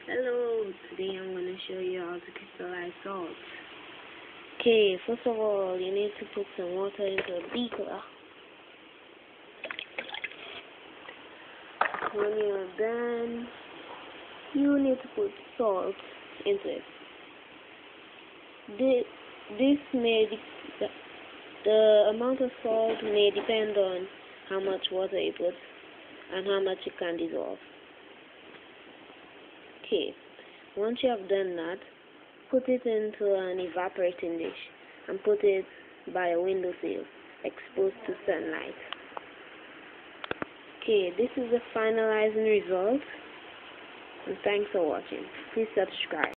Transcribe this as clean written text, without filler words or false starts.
Hello, today I'm going to show you how to crystallize salt. Okay, first of all, you need to put some water into a beaker. When you're done, you need to put salt into it. The amount of salt may depend on how much water you put and how much it can dissolve. Okay, once you have done that, put it into an evaporating dish and put it by a windowsill, exposed to sunlight. Okay, this is the finalizing result, and thanks for watching. Please subscribe.